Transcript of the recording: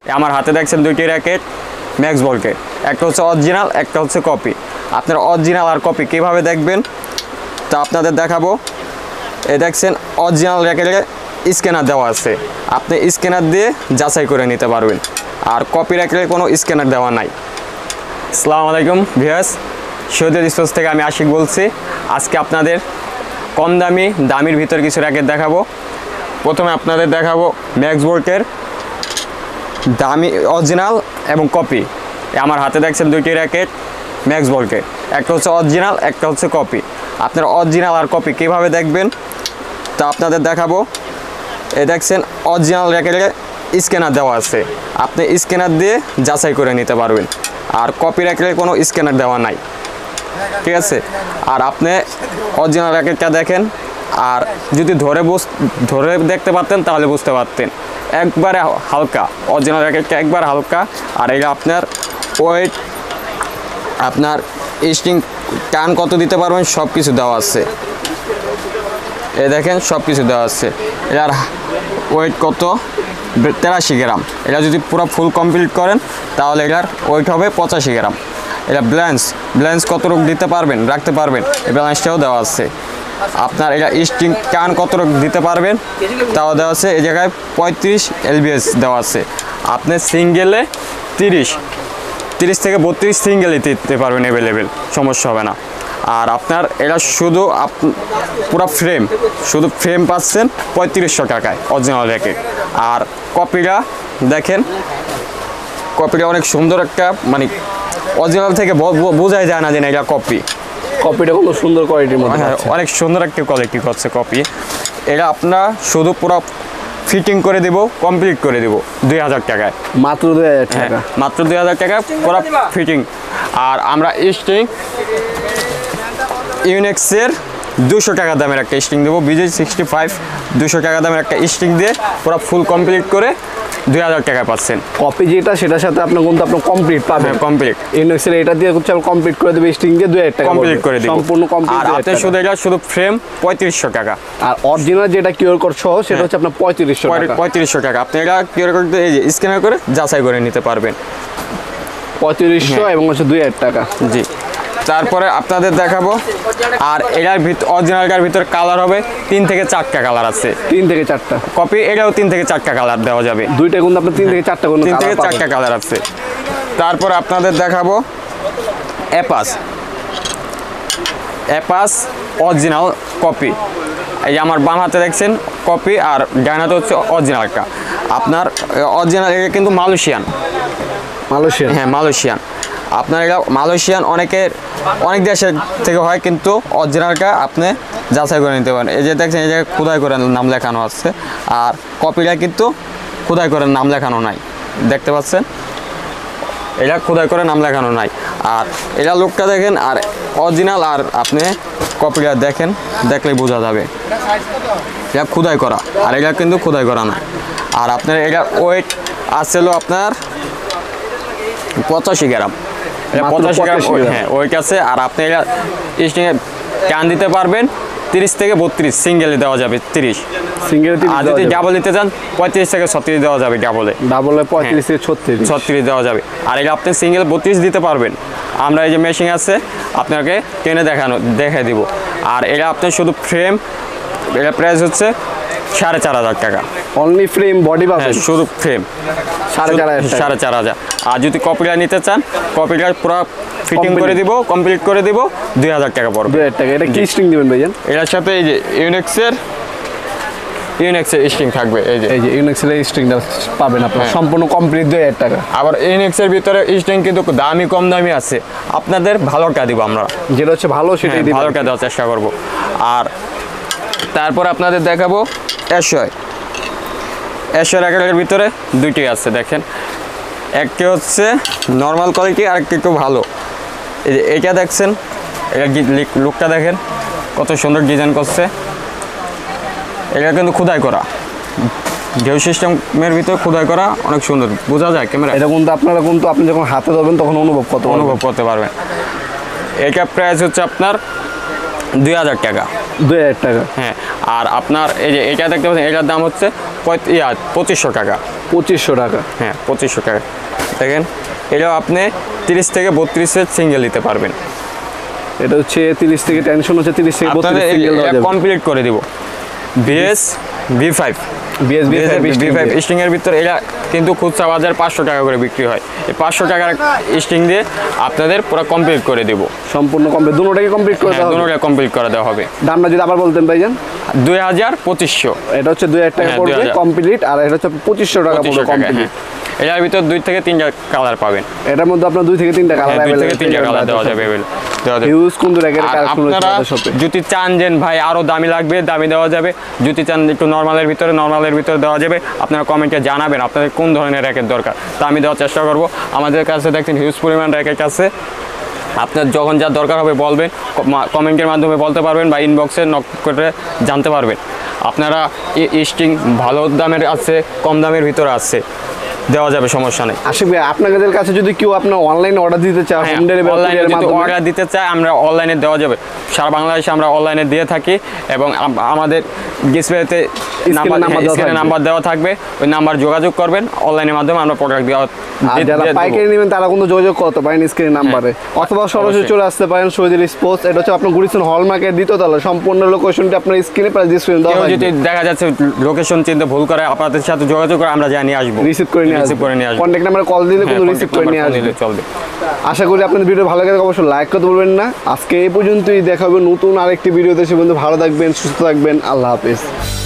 আমার হাতে দেখছেন দুইটি র্যাকেট ম্যাক্স বলকে, একটা হচ্ছে অরিজিনাল, একটা হচ্ছে কপি। আপনারা অরিজিনাল আর কপি কীভাবে দেখবেন তা আপনাদের দেখাবো। এই দেখছেন অরিজিনাল র্যাকেটে স্ক্যানার দেওয়া আছে, আপনি স্ক্যানার দিয়ে যাচাই করে নিতে পারবেন। আর কপি র্যাকেটে কোনো স্ক্যানার দেওয়া নাই। আসসালামু আলাইকুম ভিউয়ার্স, সৌদি স্পোর্টস থেকে আমি আশিক বলছি। আজকে আপনাদের কম দামির ভিতর কিছু র্যাকেট দেখাবো। প্রথমে আপনাদের দেখাবো ম্যাক্স বলকের দামি অরিজিনাল এবং কপি। আমার হাতে দেখছেন দুইটি র্যাকেট ম্যাক্স বলকে, একটা হচ্ছে অরিজিনাল, একটা হচ্ছে কপি। আপনারা অরিজিনাল আর কপি কীভাবে দেখবেন তা আপনাদের দেখাবো। এই দেখছেন অরিজিনাল র্যাকেটে স্ক্যানার দেওয়া আছে, আপনি স্ক্যানার দিয়ে যাচাই করে নিতে পারবেন। আর কপি র্যাকেটে কোনো স্ক্যানার দেওয়া নাই, ঠিক আছে। আর আপনি অরিজিনাল র্যাকেটটা দেখেন, আর যদি ধরে দেখতে পারতেন তাহলে বুঝতে পারতেন একবারে হালকা। অরিজিনাল র্যাকেটটা একবার হালকা। আর এটা আপনার ওয়েট, আপনার স্ট্রিং টান কত দিতে পারবেন সব কিছু দেওয়া আছে। এ দেখেন সব কিছু দেওয়া আছে। এটার ওয়েট কত 83 গ্রাম। এটা যদি পুরো ফুল কমপ্লিট করেন তাহলে এটার ওয়েট হবে 85 গ্রাম। এটা ব্যালেন্স কতটুকু দিতে পারবেন, রাখতে পারবেন, এই ব্যালেন্সটাও দেওয়া আছে। আপনার এটা স্ট্রিং টান কতটুকু দিতে পারবেন তাও দেওয়া আছে। এই জায়গায় 35 LBS দেওয়া আছে। আপনি সিঙ্গেলে 30 থেকে 32 সিঙ্গেলে দিতে পারবেন, অ্যাভেলেবেল, সমস্যা হবে না। আর আপনার এটা শুধু শুধু ফ্রেম পাচ্ছেন 3500 টাকায় অরিজিনাল র্যাকেট। আর কপিটা দেখেন, কপিটা অনেক সুন্দর একটা, মানে অরিজিনাল থেকে বোঝাই যায় না যে এটা কপিটা খুব সুন্দর কোয়ালিটির মধ্যে। হ্যাঁ, অনেক সুন্দর একটা কোয়ালিটি হচ্ছে কপি। এটা আপনার শুধু পুরো ফিটিং করে দেব, কমপ্লিট করে দেব 2000 টাকায়, মাত্র 2000 টাকা। মাত্র 2000 টাকা পুরো ফিটিং। আর আমরা স্ট্রিং ইউনিক্সের 200 টাকা দামের একটা স্ট্রিং দেবো, BJ65 200 টাকা দামের একটা স্ট্রিং দিয়ে পুরো ফুল কমপ্লিট করে 2000 টাকা পাচ্ছেন। কপি যেটা সেটার সাথে আপনার কিন্তু আপনার কমপ্লিট পাবেন। কমপ্লিট ইউনিক্সের এটা দিয়ে কমপ্লিট করে দেবে, স্ট্রিং দিয়ে 2000 টাকা কমপ্লিট করে দেব, সম্পূর্ণ কমপ্লিট। আর আপনি শুধু ফ্রেম 3500 টাকা। আর অরিজিনাল যেটা কিউআর কোড সহ সেটা হচ্ছে আপনার 3500 টাকা। আপনি এটা কিউআর কোড দিয়ে স্ক্যানার করে যাচাই করে নিতে পারবেন। 3500 এবং হচ্ছে 2000 টাকা। জি, তারপরে আপনাদের দেখাবো। আর এটার অরিজিনালটার ভিতরে কালার হবে 3 থেকে 4টা কালার আছে। 3 থেকে 4টা কপি এটাও 3 থেকে 4টা কালার দেওয়া যাবে। দুইটা কিন্তু আপনার 3 থেকে 4টা কোন 3 থেকে 4টা কালার আছে। তারপরে আপনাদের দেখাবো অ্যাপাস অরিজিনাল কপি। এই আমার বাম হাতে দেখছেন কপি, আর ডান হাতে হচ্ছে অরিজিনালটা। আপনার অরিজিনাল এটা কিন্তু মালয়েশিয়ান। হ্যাঁ, মালয়েশিয়ান। আপনার এটা মালয়েশিয়ান অনেক দেশের থেকে হয়, কিন্তু অরিজিনালটা আপনি যাচাই করে নিতে পারেন। এই যে দেখছেন, এই জায়গায় খোদাই করে নাম লেখানো আছে। আর কপিটা কিন্তু খোদাই করে নাম লেখানো নাই, দেখতে পাচ্ছেন, এটা খোদাই করে নাম লেখানো নাই। আর এটা লুকটা দেখেন, আর অরিজিনাল আর আপনি কপিটা দেখেন, দেখলেই বোঝা যাবে এটা খোদাই করা, আর এটা কিন্তু খোদাই করা না। আর আপনার এটার ওয়েট আসছিল আপনার 85 গ্রাম। 85 গ্রাম হ্যাঁ ওয়েট আছে। আর আপনি এটা স্ট্রিংয়ে টান দিতে পারবেন 30 থেকে 32 সিঙ্গেলে দেওয়া যাবে, 30 সিঙ্গেল। আর যদি ডাবল দিতে চান 35 থেকে 36 দেওয়া যাবে। ডাবলে 35 থেকে 36 দেওয়া যাবে। আর এটা আপনি সিঙ্গেল 32 দিতে পারবেন। আমরা এই যে মেশিন আছে আপনাকে টেনে দেখাই দিব। আর এটা আপনি শুধু ফ্রেম, এটা প্রাইস হচ্ছে 4500 টাকা। অনলি ফ্রেম, বডি পাবেন শুধু ফ্রেম 4500। আর যদি কপিটা নিতে চান, কপিটা পুরো ফিটিং করে দিব, কমপ্লিট করে দিব, 2000 টাকা পড়বে। 2000 টাকা। এটা কি স্ট্রিং দিবেন ভাইজান? এটার সাথে এই যে ইউনিক্সের স্ট্রিং থাকবে। এই যে ইউনিক্সের স্ট্রিংটা পাবেন আপনারা সম্পূর্ণ কমপ্লিট 2000 টাকা। আবার ইউনিক্সের ভিতরে স্ট্রিং কিন্তু দামি কম দামি আছে, আপনাদের ভালোটা দিব আমরা, যেটা হচ্ছে ভালো সেটাই দিব, ভালোটা দেওয়ার চেষ্টা করব। আর তারপর আপনাদের দেখাবো এশিয়া র্যাকেটের ভিতরে দুইটি আছে, দেখেন, একটি হচ্ছে নর্মাল কোয়ালিটি, আর একটি একটু ভালো। এই যে এটা দেখছেন, এটা লুকটা দেখেন কত সুন্দর ডিজাইন করছে। এটা কিন্তু খোদাই করা, ঢেউ সিস্টেমের ভিতরে খোদাই করা, অনেক সুন্দর বোঝা যায় ক্যামেরা। এটা কিন্তু আপনারা আপনি যখন হাতে ধরবেন তখন অনুভব করতে পারবেন। এটা প্রাইস হচ্ছে আপনার 2000 টাকা। 2000 টাকা। হ্যাঁ, আর আপনার এই যে এটা দেখতে পাচ্ছেন, এটার দাম হচ্ছে 2500 টাকা। 2500 টাকা। হ্যাঁ 2500 টাকা। দেখেন এটাও আপনি 30 থেকে 32 সিঙ্গেল নিতে পারবেন। এটা হচ্ছে 30 থেকে টেনশন হচ্ছে 30 থেকে 32 সিঙ্গেল দেওয়া যাবে। কমপ্লিট করে দিব। বিএস V5 V5 স্ট্রিং এর ভিতর এটা কিন্তু খুচরা বাজার 500 টাকা করে বিক্রি হয়। এই 500 টাকার স্ট্রিং দিয়ে আপনাদের পুরো কমপ্লিট করে দেব। সম্পূর্ণ কমপ্লিট, দুটোটাকে কমপ্লিট করে দেওয়া হবে। দুটোটা কমপ্লিট করে দেওয়া হবে। দামটা যদি আবার বলতেন ভাইজান। 2500। এটা হচ্ছে 2000 টাকা পড়বে কমপ্লিট, আর এটা হচ্ছে 2500 টাকা পড়বে কমপ্লিট। এটার ভিতর 2 থেকে 3টা কালার পাবেন। এটার মধ্যে আপনার 2 থেকে 3টা কালার अवेलेबल, 2 থেকে 3টা কালার দেওয়া যাবে হিউজ কোন র্যাকের কালেকশন আপনারা শপে। যদি চান যে ভাই আরো দামি লাগবে, দামি দেওয়া যাবে। যদি চান একটু নরমালের ভিতরে দেওয়া যাবে। আপনারা কমেন্টে জানাবেন আপনাদের কোন ধরনের র্যাকেট দরকার, তা আমি দেওয়ার চেষ্টা করব। আমাদের কাছে দেখছেন হিউজ পরিমাণ র্যাকেট আছে। আপনার যখন যা দরকার হবে বলবেন, কমেন্টের মাধ্যমে বলতে পারবেন বা ইনবক্সে নক করে জানতে পারবেন। আপনারা স্ট্রিং ভালো দামের আছে, কম দামের ভিতরে আছে, দেওয়া যাবে, সমস্যা নেই। আশিক ভাই আপনাদের কাছে যদি কেউ আপনার অনলাইনে অর্ডার দিতে চায়, হোম ডেলিভারি অর্ডার দিতে চায়, আমরা অনলাইনে দেওয়া যাবে। সারা বাংলাদেশে আমরা অনলাইনে দিয়ে থাকি এবং আমাদের ডিসপ্লেতে নাম্বার দেওয়া থাকবে। ওই নাম্বার যোগাযোগ করবেন, অনলাইনের মাধ্যমে আমরা প্রোডাক্ট দেওয়া। যারা পাইকারি নেবেন তারা কিন্তু যোগাযোগ করতে পারেন স্ক্রিনের নাম্বারে, অথবা সরাসরি চলে আসতে পারেন শহীদুল স্পোর্টস। এটা হচ্ছে আপনার গুলিস্তান হল মার্কেট দ্বিতীয় তলা। সম্পূর্ণ লোকেশনটি আপনার স্ক্রিনে প্রাইস ডিসপ্লে দেওয়া হবে। যদি দেখা যাচ্ছে লোকেশন চিনতে ভুল করে, আপনাদের সাথে যোগাযোগ করে আমরা জানিয়ে আসবো, রিসিভ করে নিয়ে আসবো। কন্ট্যাক্ট নাম্বারে কল দিলে কিন্তু রিসিভ করে নিয়ে আসবে, চলবে। আশা করি আপনাদের ভিডিও ভালো লাগে, অবশ্যই লাইক করতে বলবেন না। আজকে এই পর্যন্তই, দেখা হবে নতুন আরেকটি ভিডিওতে। সে পর্যন্ত ভালো থাকবেন, সুস্থ থাকবেন, আল্লাহ হাফেজ।